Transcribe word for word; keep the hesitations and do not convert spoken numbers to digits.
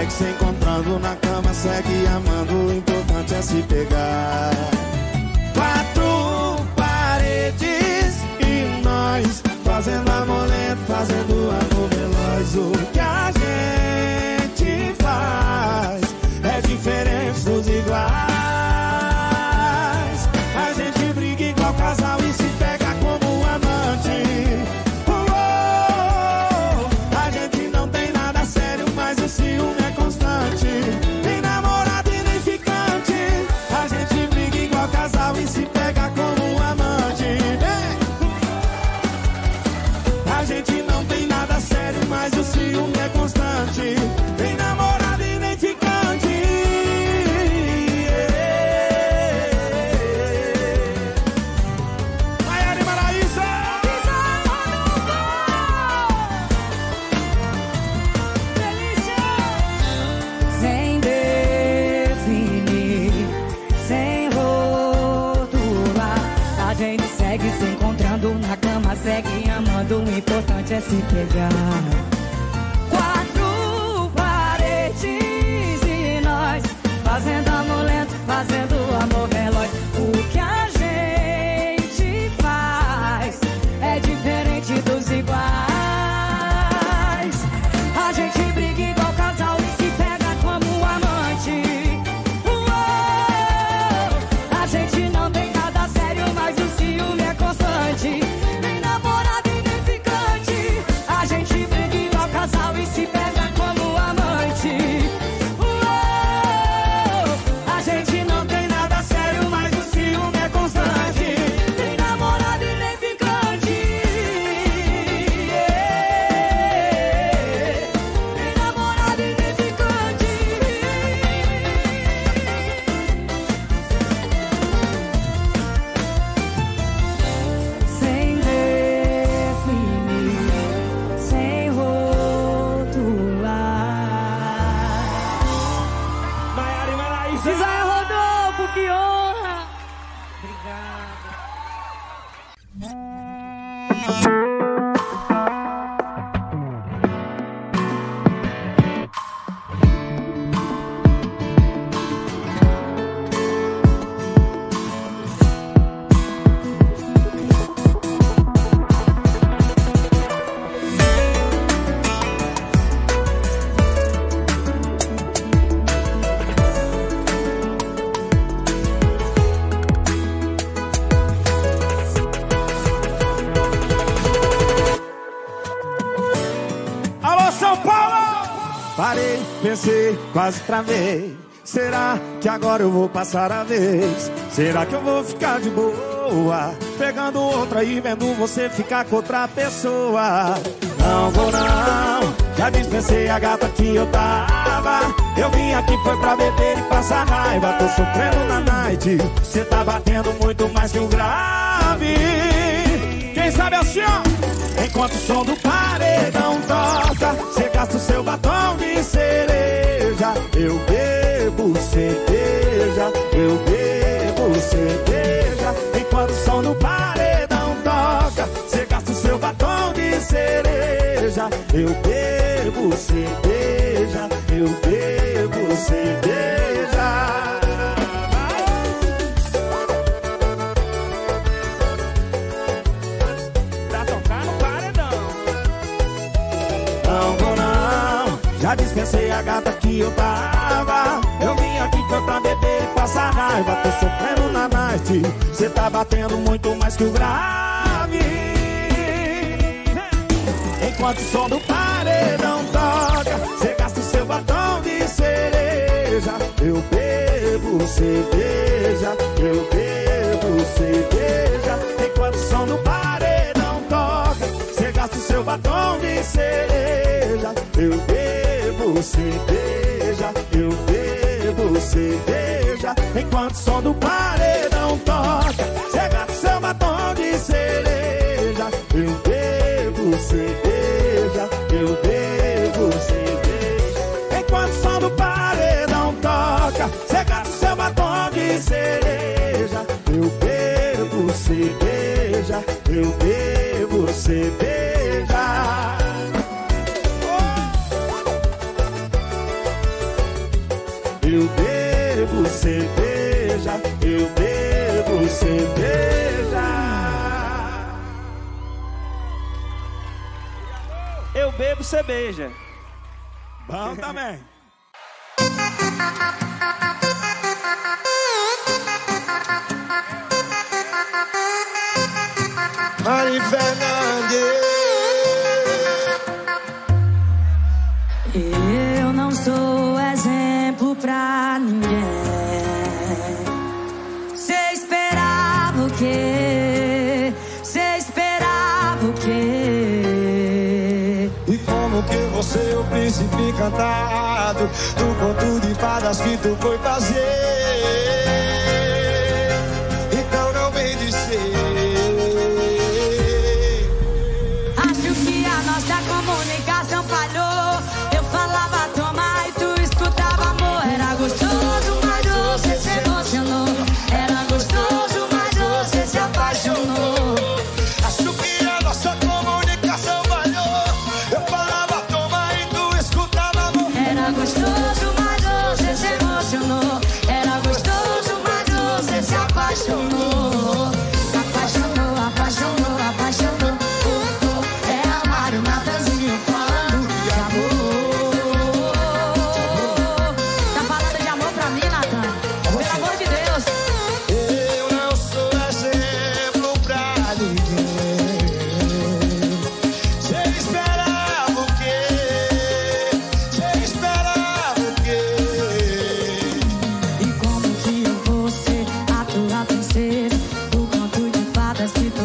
segue se encontrando na cama, segue amando, o importante é se pegar. Quatro paredes e nós fazendo amor lento, fazendo amor veloz. O que a gente faz é diferente dos iguais. A gente briga igual casal e se pega como amante. Oh, a gente não tem nada sério, mas o ciúme é constante. Nem namorado e nem ficante. A gente briga igual casal e se pega como amante. A gente não tem nada sério, mas o ciúme é constante. Nem namorado e nem ficante. Maiara e Maraísa! Sem definir, sem rotular, a gente segue se encontrando na cama, segue amando, o importante é se pegar. Quatro paredes e nós fazendo amor lento, fazendo amor veloz. O que a gente faz é diferente dos iguais. A gente briga igual casal e se pega como amante. Uou! A gente não tem nada sério, mas o ciúme é constante. Nem namorado e nem ficante. A gente briga igual casal e se pega como amante. Uou! A gente não tem nada sério, mas o ciúme é constante. Nem namorado e nem ficante. Yeah. Nem namorado e nem ficante. Sem definir, sem rotular. Maiara e Maraísa! Isaia Rodolfo, que honra! Obrigada. Alô, São Paulo! Parei, pensei, quase travei. Será que agora eu vou passar a vez? Será que eu vou ficar de boa, pegando outra e vendo você ficar com outra pessoa? Não vou não, já dispensei a gata que eu tava. Eu vim aqui foi pra beber e passar raiva. Tô sofrendo na night, cê tá batendo muito mais que o grave. Quem sabe assim, ó. Enquanto o som do paredão toca, cê gasta o seu batom de cereja. Eu bebo cerveja, eu bebo cerveja. Enquanto o som do paredão toca, cê gasta o seu batom de cereja. Eu bebo cerveja, eu bebo cerveja. Já dispensei a gata que eu tava. Eu vim aqui foi pra beber e passar raiva. Tô sofrendo na night, cê tá batendo muito mais que o grave. Enquanto o som do paredão toca, cê gasta o seu batom de cereja. Eu bebo cerveja, eu bebo cerveja. Enquanto o som do paredão toca, cê gasta o seu batom de cereja. Eu bebo cerveja, eu bebo cerveja. Enquanto o som do paredão toca, cê gasta o seu batom de cereja. Eu bebo cerveja, eu bebo cerveja. Enquanto o som do paredão toca, cê gasta o seu batom de cereja. Eu bebo cerveja, eu bebo cerveja. Eu bebo cerveja, eu bebo cerveja. Eu bebo cerveja. Bom também. Mari Fernandes. Eu não sou exemplo pra ninguém. Cê esperava o quê? Cê esperava o quê? E como que você é o príncipe encantado do conto de fadas que tu foi fazer? Então não vem dizer. Acho que a nossa comunicação falhou. Eu falava tomar e tu escutava amor. Era gostoso, mas você se emocionou. Era gostoso, mas você se apaixonou. Acho que a nossa comunicação falhou. Eu falava tomar e tu escutava amor. Era gostoso, mas você se emocionou. Era gostoso, mas você se apaixonou. Apaixonou, apaixonou, apaixonou. Oh, oh. É amar o Natanzinho falando de amor. Tá falando de amor pra mim, Natan? Pelo amor de Deus. Eu não sou exemplo pra ninguém. Você esperava o quê? Você esperava o quê? E como que eu vou ser a tua princesa? O conto de fadas que tu